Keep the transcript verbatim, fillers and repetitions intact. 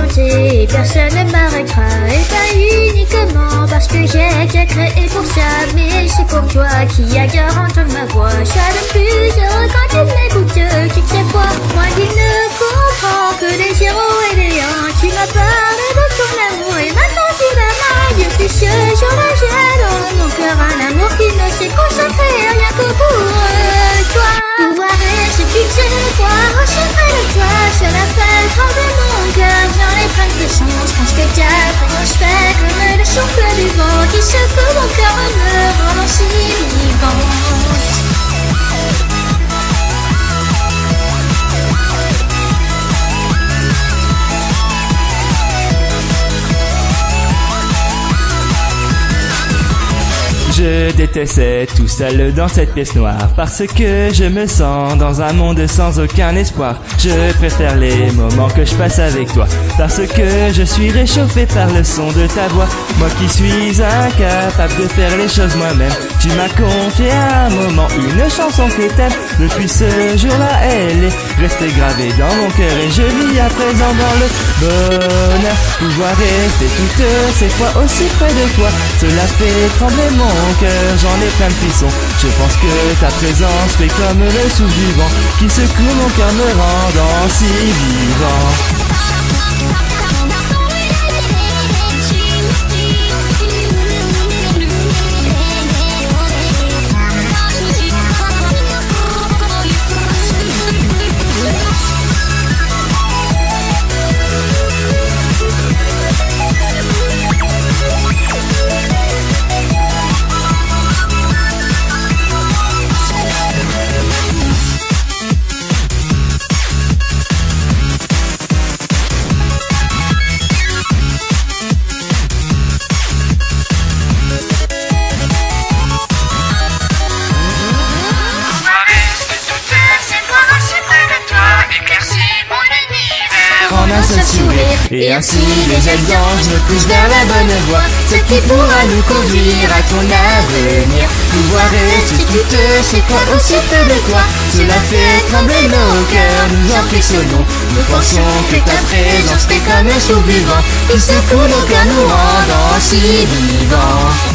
chanter et personne ne m'arrêtera. Et pas uniquement parce que j'ai été créé pour ça, mais c'est pour toi qui adore entendre ma voix. Ça donne plus heureux quand tu m'écoutes toutes ces fois. Moi qui ne comprends que des zéros et des uns, tu m'as parlé de ton amour et maintenant tu m'aimes. Depuis ce jour-là j'ai dans mon cœur un amour qui ne s'est consacré rien que pour toi. Pouvoir rester toutes ces fois au secret de toi, cela fait trembler mon cœur. J'en ai plein de sens, pense que ta présence fait comme le souffle du vent qui secoue mon cœur en me rendant si vivante. Je déteste être tout seul dans cette pièce noire parce que je me sens dans un monde sans aucun espoir. Je préfère les moments que je passe avec toi parce que je suis réchauffé par le son de ta voix. Moi qui suis incapable de faire les choses moi-même, tu m'as confié à un moment une chanson que t'aimes. Depuis ce jour-là, elle est restée gravée dans mon cœur et je vis à présent dans le bonheur. Pouvoir rester toutes ces fois aussi près de toi, cela fait trembler mon cœur, j'en ai plein de frissons. Je pense que ta présence fait comme le souffle du vent qui secoue mon cœur me rendant si vivant. Et ainsi les ailes d'ange me poussent vers la bonne voie, ce qui pourra nous conduire à ton avenir. Pouvoir rester toutes ces fois aussi près de toi, cela fait trembler nos cœurs, nous en frissonnons. Nous pensons que ta présence fait comme un souffle du vent qui secoue nos cœurs nous rendant si vivants.